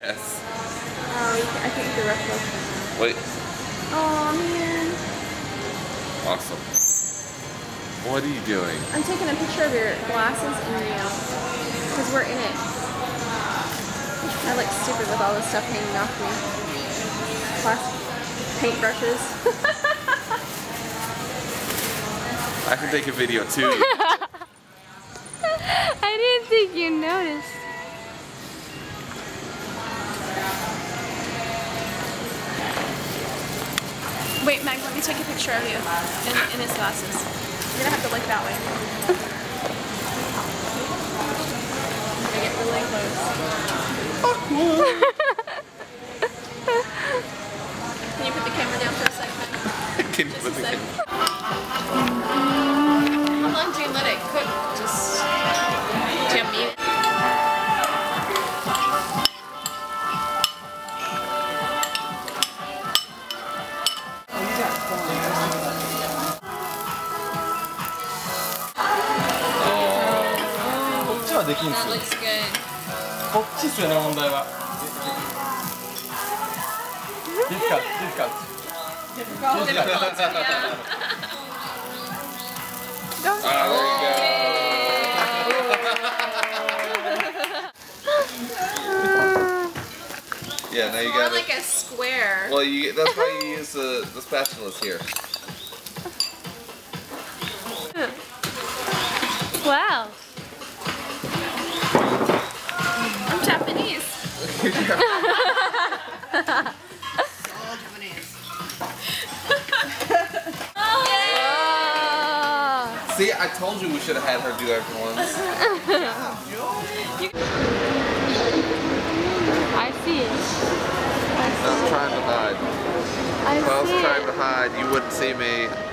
Yes. Oh, I think you can reference. Wait. Oh man. Awesome. What are you doing? I'm taking a picture of your glasses and because we're in it. I look stupid with all this stuff hanging off me. Plastic paintbrushes. I can take a video too. I didn't think you noticed. Wait, Meg, let me take a picture of you in his glasses. You're gonna have to look that way. I'm gonna get really close. Can you put the camera down for a second? Can you Just put a the sec. How long do you let it cook? Just do you mean it? That looks good. こっちですよね、問題は。difficult. Difficult, yeah. there you go. Yeah, now you More got like it. a square. Well, that's why you use the spatulas here. Wow. I'm Japanese. Oh. See, I told you we should have had her do every once. I see it. I was trying to hide. If I was trying to hide, you wouldn't see me.